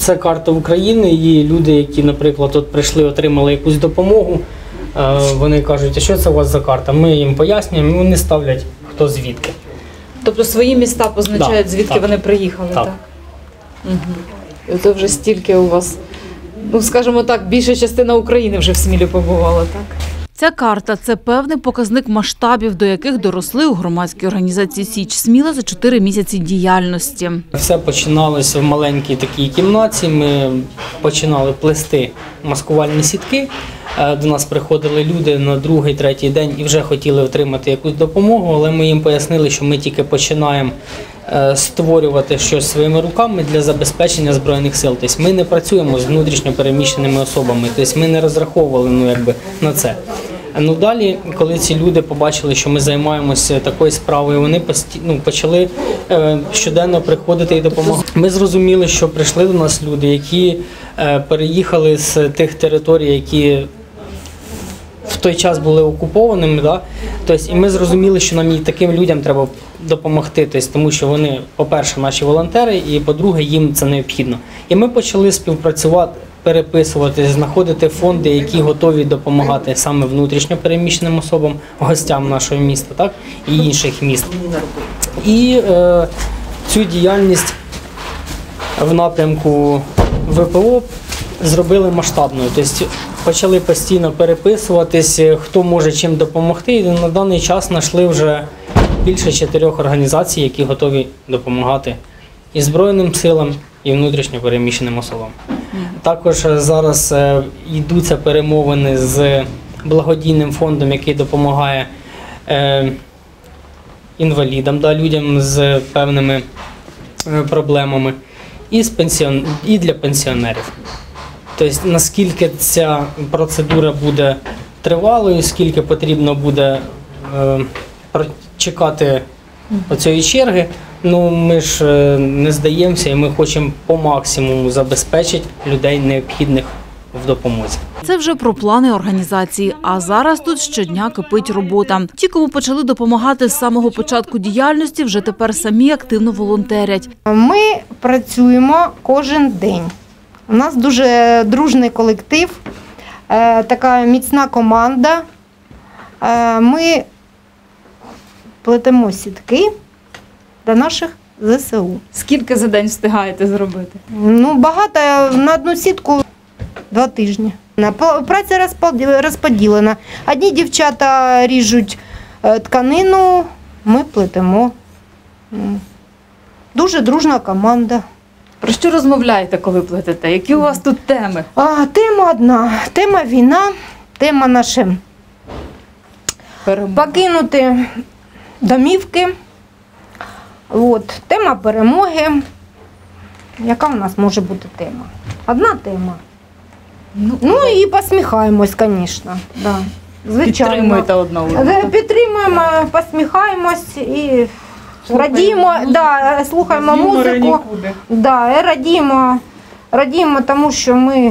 Це карта України, і люди, які, наприклад, тут прийшли, отримали якусь допомогу, вони кажуть, а що це у вас за карта? Ми їм пояснюємо, і вони ставлять хто звідки. Тобто свої міста позначають, звідки вони приїхали, так? Угу. І це вже стільки у вас, ну скажімо так, більша частина України вже в Смілі побувала, так? Ця карта – це певний показник масштабів, до яких доросли у громадській організації «Січ Сміла» за 4 місяці діяльності. Все починалося в маленькій такій кімнаті. Ми починали плести маскувальні сітки. До нас приходили люди на другий, третій день і вже хотіли отримати якусь допомогу, але ми їм пояснили, що ми тільки починаємо створювати щось своїми руками для забезпечення Збройних сил. Тобто ми не працюємо з внутрішньо переміщеними особами, тобто ми не розраховували на це. Далі, коли ці люди побачили, що ми займаємося такою справою, вони почали щоденно приходити і допомагати. Ми зрозуміли, що прийшли до нас люди, які переїхали з тих територій, які в той час були окупованими. Да? Тобто, і ми зрозуміли, що нам і таким людям треба допомогти, тобто, тому що вони, по-перше, наші волонтери, і, по-друге, їм це необхідно. І ми почали співпрацювати, переписувати, знаходити фонди, які готові допомагати саме внутрішньо переміщеним особам, гостям нашого міста, так, і інших міст. І цю діяльність в напрямку ВПО зробили масштабною. Тобто почали постійно переписуватись, хто може чим допомогти. І на даний час знайшли вже більше 4 організацій, які готові допомагати і Збройним силам, і внутрішньо переміщеним особам. Також зараз йдуться перемовини з благодійним фондом, який допомагає інвалідам, людям з певними проблемами, і для пенсіонерів. Тобто, наскільки ця процедура буде тривалою, скільки потрібно буде чекати оцієї черги, ми ж не здаємося і ми хочемо по максимуму забезпечити людей необхідних в допомозі. Це вже про плани організації, а зараз тут щодня кипить робота. Ті, кому почали допомагати з самого початку діяльності, вже тепер самі активно волонтерять. Ми працюємо кожен день. У нас дуже дружний колектив, така міцна команда. Ми плетемо сітки для наших ЗСУ. Скільки за день встигаєте зробити? Багато. На одну сітку 2 тижні. Праця розподілена. Одні дівчата ріжуть тканину, ми плетемо. Дуже дружна команда. Про що розмовляєте, коли плетете? Які у вас тут теми? Тема одна. Тема війна, тема наша покинути домівки. Тема перемоги. Яка в нас може бути тема? Одна тема. І посміхаємось, звісно. Да. Звичайно. Підтримуєте одна одну. Підтримуємо, посміхаємось і радіємо, слухаємо музику. Радіємо тому, що ми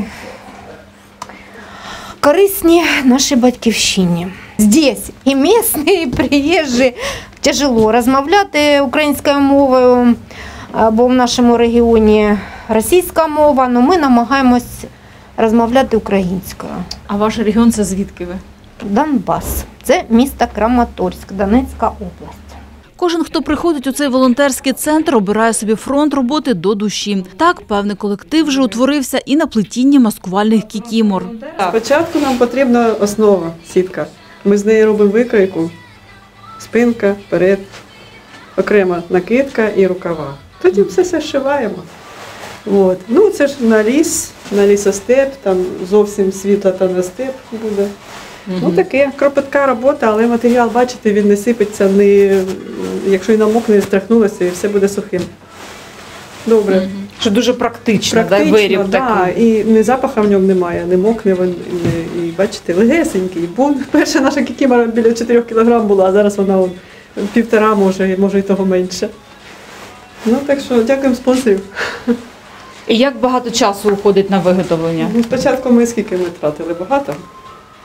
корисні нашій батьківщині. Здесь і місцеві, і приїжджі. Тяжело розмовляти українською мовою, бо в нашому регіоні російська мова, але ми намагаємось розмовляти українською. А ваш регіон – це звідки ви? Донбас. Це місто Краматорськ, Донецька область. Кожен, хто приходить у цей волонтерський центр, обирає собі фронт роботи до душі. Так, певний колектив вже утворився і на плетінні маскувальних кікімор. Спочатку нам потрібна основа – сітка. Ми з неї робимо викройку, спинка, перед, окрема накидка і рукава. Тоді все зшиваємо. Це ж на лісостеп, там зовсім світла та на степ буде. Таке, кропітка робота, але матеріал, бачите, він не сипеться, якщо і намокне, страхнулося, і все буде сухим. Добре. Що дуже практично, виріб такий. І ні запаху в ньому немає, не мокне, і бачите, легесенький. Бо перша наша кікімора біля 4 кг була, а зараз вона 1,5, може і того менше. Так що дякуємо спонсорів. І як багато часу уходить на виготовлення? Спочатку скільки ми тратили? Багато.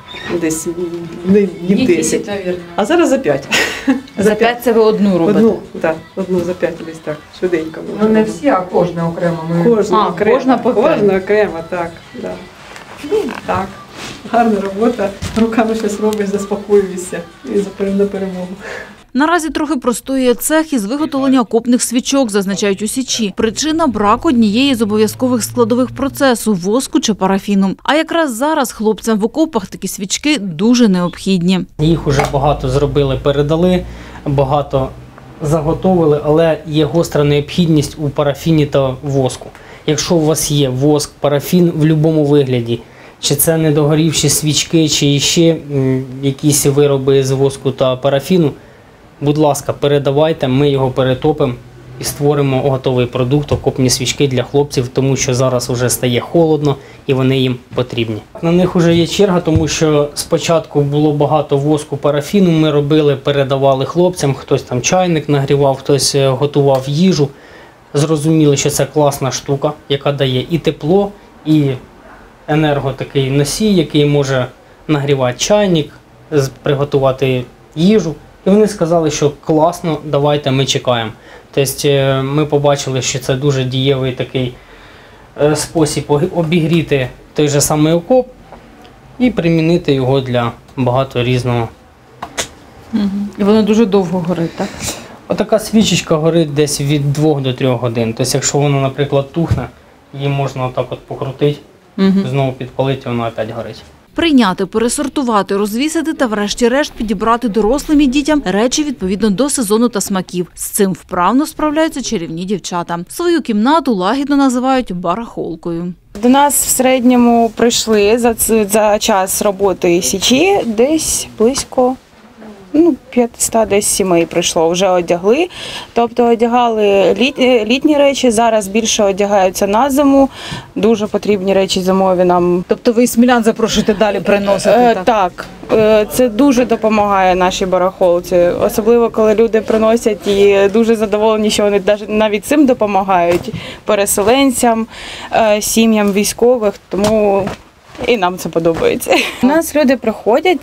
десь днів 10. А зараз за 5. За 5 це ви одну робите? Одну за 5 десь так, швиденько. Ну не всі, а кожна окремо. Кожна окремо, кожна по кожна окремо, так. Да. Ну, так, гарна робота, руками щось робиш, заспокоюєшся і на перемогу. Наразі трохи простоює цех із виготовлення окопних свічок, зазначають у Січі. Причина – брак однієї з обов'язкових складових процесу – воску чи парафіну. А якраз зараз хлопцям в окопах такі свічки дуже необхідні. Їх уже багато зробили, передали, багато заготовили, але є гостра необхідність у парафіні та воску. Якщо у вас є воск, парафін в будь-якому вигляді, чи це недогорівші свічки, чи ще якісь вироби з воску та парафіну, будь ласка, передавайте, ми його перетопимо і створимо готовий продукт, окопні свічки для хлопців, тому що зараз вже стає холодно і вони їм потрібні. На них вже є черга, тому що спочатку було багато воску, парафіну, ми робили, передавали хлопцям, хтось там чайник нагрівав, хтось готував їжу. Зрозуміли, що це класна штука, яка дає і тепло, і такий носій, який може нагрівати чайник, приготувати їжу. І вони сказали, що класно, давайте, ми чекаємо. Тобто ми побачили, що це дуже дієвий такий спосіб обігріти той же самий окоп і примінити його для багато різного. І воно дуже довго горить, так? Отака свічечка горить десь від 2 до 3 годин. Тобто якщо вона, наприклад, тухне, її можна отак от покрутити, знову підпалити, і вона опять горить. Прийняти, пересортувати, розвісити та врешті-решт підібрати дорослим і дітям речі відповідно до сезону та смаків. З цим вправно справляються чарівні дівчата. Свою кімнату лагідно називають барахолкою. До нас в середньому прийшли за час роботи Січі десь близько 500 десь сімей прийшло, вже одягли. Тобто одягали літні речі, зараз більше одягаються на зиму, дуже потрібні речі зимові нам. Тобто ви смілян запрошуєте далі приносити? Так, це дуже допомагає нашій барахолці, особливо коли люди приносять і дуже задоволені, що вони навіть цим допомагають переселенцям, сім'ям військових, тому і нам це подобається. У нас люди приходять,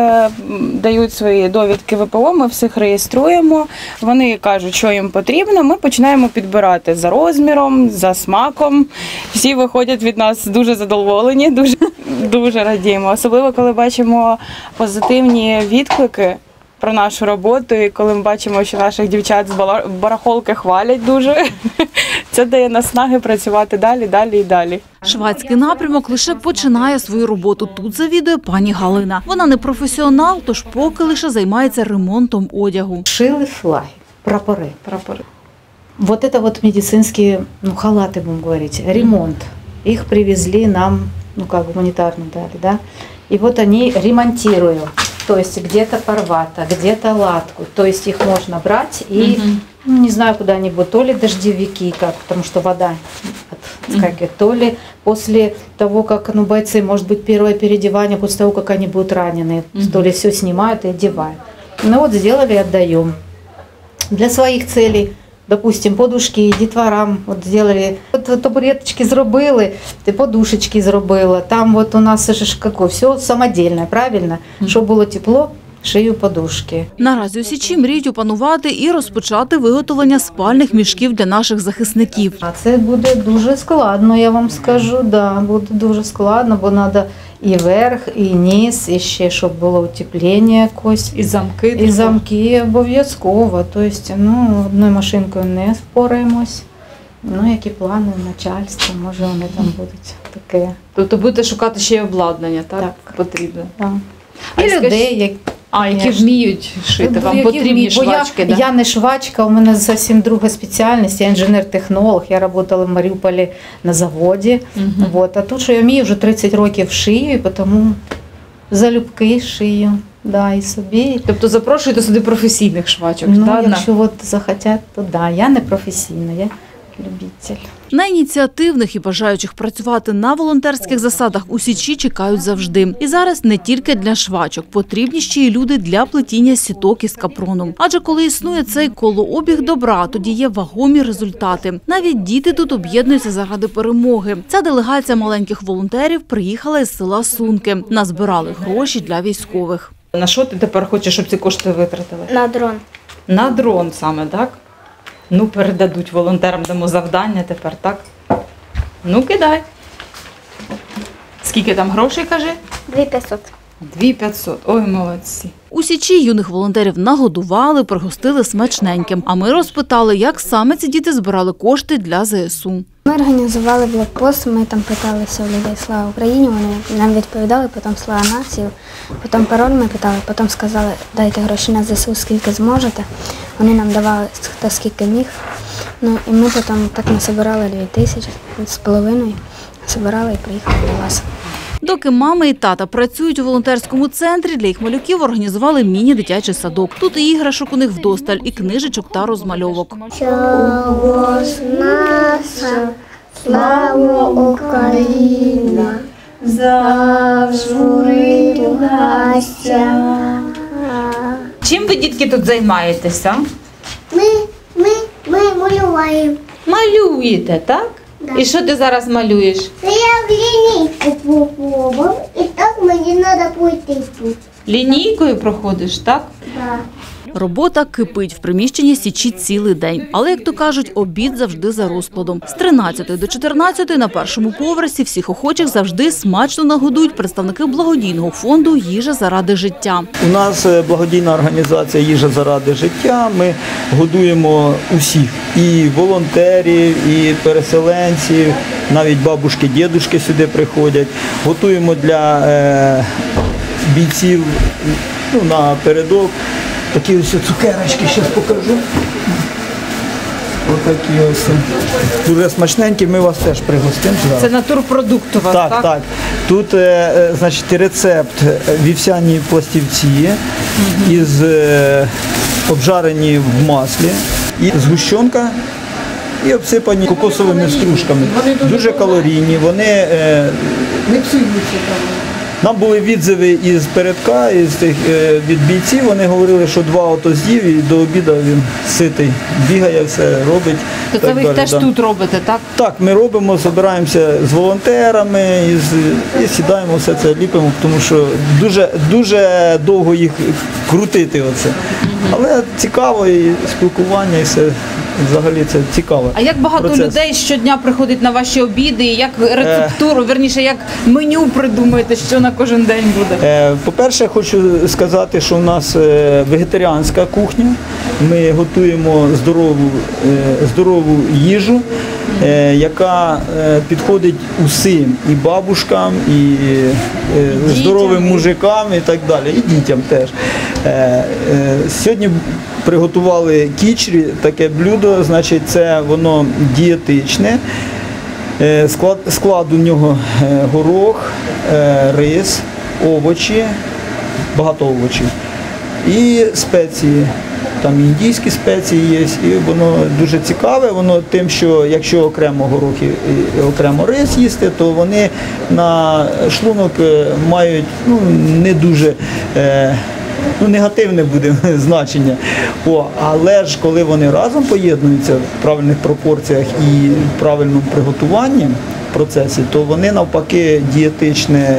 дають свої довідки ВПО, ми всіх реєструємо, вони кажуть, що їм потрібно, ми починаємо підбирати за розміром, за смаком. Всі виходять від нас дуже задоволені, дуже радіємо. Особливо, коли бачимо позитивні відклики про нашу роботу і коли ми бачимо, що наших дівчат з барахолки хвалять дуже. Це дає наснаги працювати далі і далі. Швадський напрямок лише починає свою роботу. Тут завідує пані Галина. Вона не професіонал, тож поки лише займається ремонтом одягу. Шили флаги, прапори. Вот это вот медицинские, халаты, будем говорить, ремонт. Их привезли нам, гуманитарно дали, да. И вот они ремонтируют. То есть где-то порвато, где-то латку. То есть их можно брать и, не знаю, куда-нибудь, то ли дождевики, потому что вода отскакивает, то ли после того, как бойцы, может быть, первое переодевание, после того, как они будут ранены, то ли все снимают и одевают. Ну вот сделали и отдаем. Для своих целей, допустим, подушки детворам вот сделали, вот табуреточки зробили, подушечки зробила. Там вот у нас же все самодельное, правильно? Щоб було тепло, шию подушки. Наразі у Січі мріють опанувати і розпочати виготовлення спальних мішків для наших захисників. А це буде дуже складно, я вам скажу, буде дуже складно, бо треба і верх, і низ, і ще, щоб було утеплення якось. І замки. І замки обов'язково. Тобто, одною машинкою не впораємось. Які плани начальства, може вони там будуть таке. Тобто будете шукати ще й обладнання, так? Так. Потрібно. Так. І людей, які вміють шити, вам потрібні швачки, так? Я не швачка, у мене зовсім друга спеціальність, я інженер-технолог, я працювала в Маріуполі на заводі. А тут, що я вмію, вже 30 років шию, тому залюбки шию. І собі. Тобто запрошуєте сюди професійних швачок? Якщо захотять, то я не професійна, я любитель. На ініціативних і бажаючих працювати на волонтерських засадах у Січі чекають завжди. І зараз не тільки для швачок. Потрібні ще й люди для плетіння сіток із капроном. Адже коли існує цей колообіг добра, тоді є вагомі результати. Навіть діти тут об'єднуються заради перемоги. Ця делегація маленьких волонтерів приїхала із села Сунки. Назбирали гроші для військових. На що ти тепер хочеш, щоб ці кошти витратили? На дрон. На дрон саме, так? Ну, передадуть волонтерам, дамо завдання тепер, так? Ну, кидай. Скільки там грошей, кажи? 2500. 2500. Ой, молодці. У Січі юних волонтерів нагодували, пригостили смачненьким. А ми розпитали, як саме ці діти збирали кошти для ЗСУ. Ми організували блокпост, ми там питалися у людей «Слава Україні», вони нам відповідали, потім «Слава нації», потім пароль ми питали, потім сказали «Дайте гроші на ЗСУ, скільки зможете». Вони нам давали хто скільки міг. Ну і ми потім так насобирали 2500, збирали і приїхали до вас. Доки мами і тата працюють у волонтерському центрі, для їх малюків організували міні-дитячий садок. Тут і іграшок у них вдосталь, і книжечок та розмальовок. Чогось наша, слава Україна, завжди гастя. Чим ви, дітки, тут займаєтеся? Ми малюємо. Малюєте, так? Да. І що ти зараз малюєш? Це я в лінійку попробував, і так мені треба пройти тут. Лінійкою проходиш, так? Да. Робота кипить в приміщенні Січі цілий день. Але, як то кажуть, обід завжди за розкладом. З 13 до 14 на першому поверсі всіх охочих завжди смачно нагодують представники благодійного фонду «Їжа заради життя». У нас благодійна організація «Їжа заради життя». Ми годуємо усіх – і волонтерів, і переселенців, навіть бабушки, дідушки сюди приходять. Готуємо для бійців напередок. Такі ось цукерочки, зараз покажу. Ось такі ось. Дуже смачненькі, ми вас теж пригостимо. Це натурпродукт у вас, так? Так. Тут, значить, рецепт вівсяні пластівці із обжарені в маслі, і згущенка і обсипані кокосовими стружками. Дуже калорійні, вони Не псуються там. нам були відзиви із передка, від бійців, вони говорили, що 2 ото з'їв і до обіду він ситий, бігає, все робить. То це ви їх теж тут робите, так? Так, ми робимо, збираємося з волонтерами і сідаємо, все це ліпимо, тому що дуже довго їх крутити оце. Але цікаво, і спілкування, і все. Взагалі це цікаво. А як багато людей щодня приходить на ваші обіди, і як рецептуру, верніше, як меню придумаєте, що на кожен день буде? По-перше, хочу сказати, що у нас вегетаріанська кухня. Ми готуємо здорову їжу, яка підходить усім, і бабушкам, і здоровим мужикам, і так далі, і дітям теж. Сьогодні приготували кічрі, таке блюдо, значить це воно дієтичне. Склад у нього горох, рис, овочі, багато овочів і спеції. Там індійські спеції є, і воно дуже цікаве, воно тим, що якщо окремо горох і окремо рис їсти, то вони на шлунок мають не дуже негативне буде значення. Але ж коли вони разом поєднуються в правильних пропорціях і в правильному приготуванні в процесі, то вони навпаки дієтичне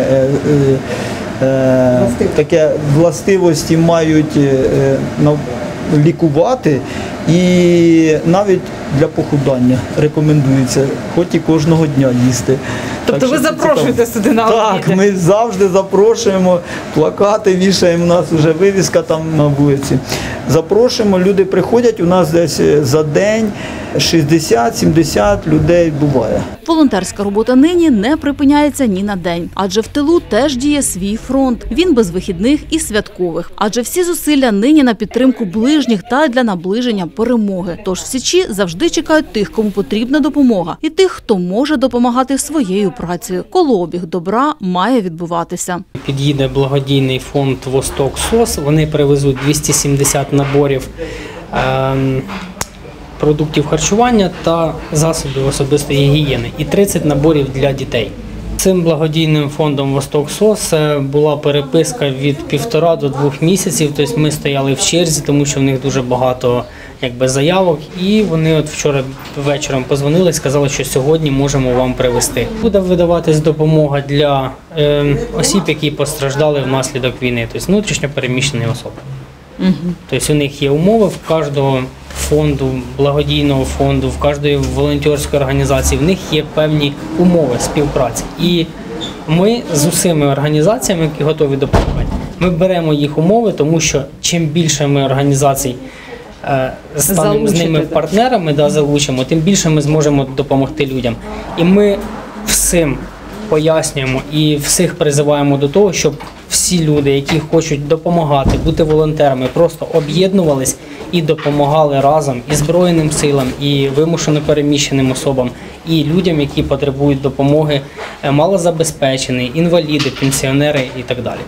таке властивості мають лікувати, і навіть для похудання рекомендується, хоч і кожного дня їсти. Тобто ви запрошуєте сюди на обіди? Так, ми завжди запрошуємо, плакати вішаємо, у нас вже вивіска там на вулиці. Запрошуємо, люди приходять, у нас десь за день 60-70 людей буває. Волонтерська робота нині не припиняється ні на день. Адже в тилу теж діє свій фронт. Він без вихідних і святкових. Адже всі зусилля нині на підтримку ближніх та для наближення перемоги. Тож в Січі завжди чекають тих, кому потрібна допомога. І тих, хто може допомагати своєю працею. Колообіг добра має відбуватися. Під'їде благодійний фонд «Восток СОС». Вони привезуть 270 наборів продуктів харчування та засобів особистої гігієни і 30 наборів для дітей. Цим благодійним фондом «Восток СОС» була переписка від 1,5 до 2 місяців. Тобто ми стояли в черзі, тому що в них дуже багато заявок. І вони от вчора вечором позвонили і сказали, що сьогодні можемо вам привезти. Буде видаватись допомога для осіб, які постраждали внаслідок війни, тобто внутрішньо переміщені особи. Тобто у них є умови в кожного фонду, благодійного фонду, в кожної волонтерської організації, в них є певні умови співпраці. І ми з усіма організаціями, які готові допомагати, ми беремо їх умови, тому що чим більше ми організацій станемо з ними партнерами, залучимо, тим більше ми зможемо допомогти людям. І ми всім пояснюємо і всіх призиваємо до того, щоб всі люди, які хочуть допомагати, бути волонтерами, просто об'єднувались і допомагали разом і Збройним силам, і вимушено переміщеним особам, і людям, які потребують допомоги, малозабезпечені, інваліди, пенсіонери і так далі.